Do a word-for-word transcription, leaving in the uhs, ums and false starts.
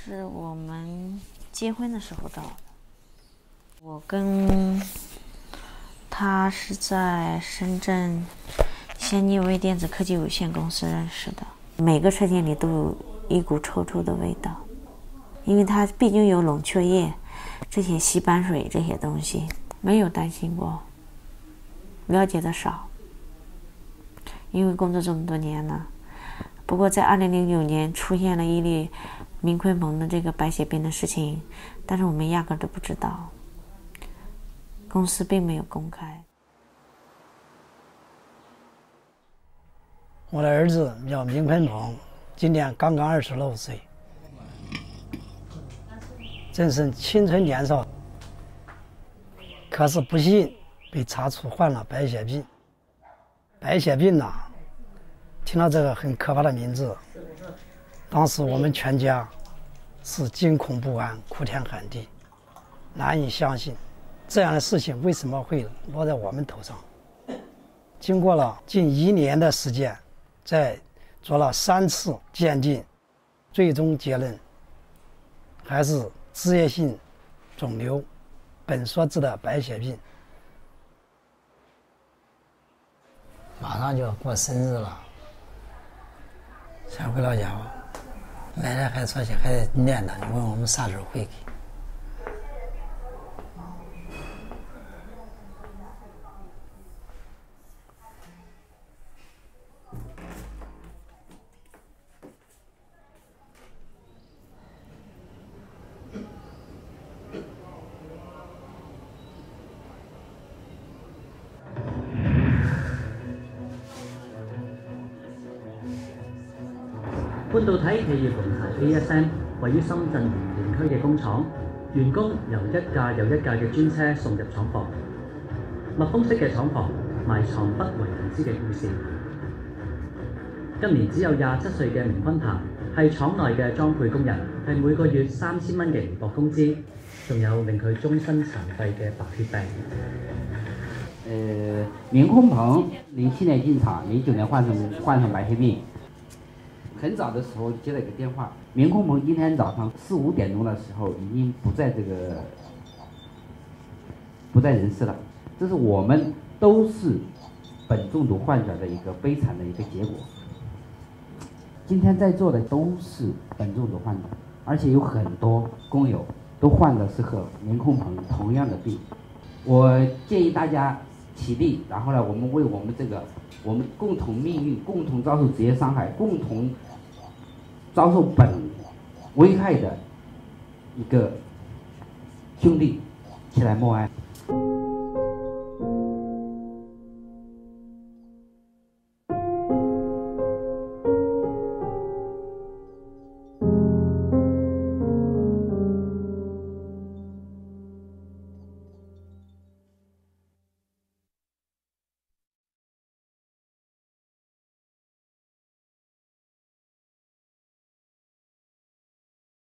是我们结婚的时候到的。我跟他是在深圳先进微电子科技有限公司认识的。每个车间里都有一股臭臭的味道，因为它毕竟有冷却液，这些吸板水这些东西，没有担心过，了解的少。因为工作这么多年了，不过在二零零九年出现了一例明鲲鹏的这个白血病的事情，但是我们压根都不知道，公司并没有公开。 我的儿子叫明鲲鹏，今年刚刚二十六岁，真是青春年少，可是不幸被查出患了白血病。白血病呐、啊，听到这个很可怕的名字，当时我们全家是惊恐不安、哭天喊地，难以相信这样的事情为什么会落在我们头上。经过了近一年的时间，在做了三次鉴定，最终结论还是脂液性肿瘤苯缩致的白血病。马上就要过生日了，想回老家吧。奶奶还说起还念叨，你问我们啥时候回去。 半導體企業龍頭 A S M 位於深圳鹽田區嘅工廠，員工由一架又一架嘅專車送入廠房。密封式嘅廠房埋藏不為人知嘅故事。今年只有廿七歲嘅明坤鵬係廠內嘅裝配工人，係每個月三千蚊嘅微薄工資，仲有令佢終身殘廢嘅白血病。 呃，明鲲鵬零七年進廠，零九年患上患上白血病。很早的时候接了一个电话，明鲲鹏今天早上四五点钟的时候已经不在这个不在人世了，这是我们都是苯中毒患者的一个悲惨的一个结果。今天在座的都是苯中毒患者，而且有很多工友都患的是和明鲲鹏同样的病。我建议大家起立，然后呢，我们为我们这个我们共同命运、共同遭受职业伤害、共同遭受苯危害的一个兄弟起来默哀。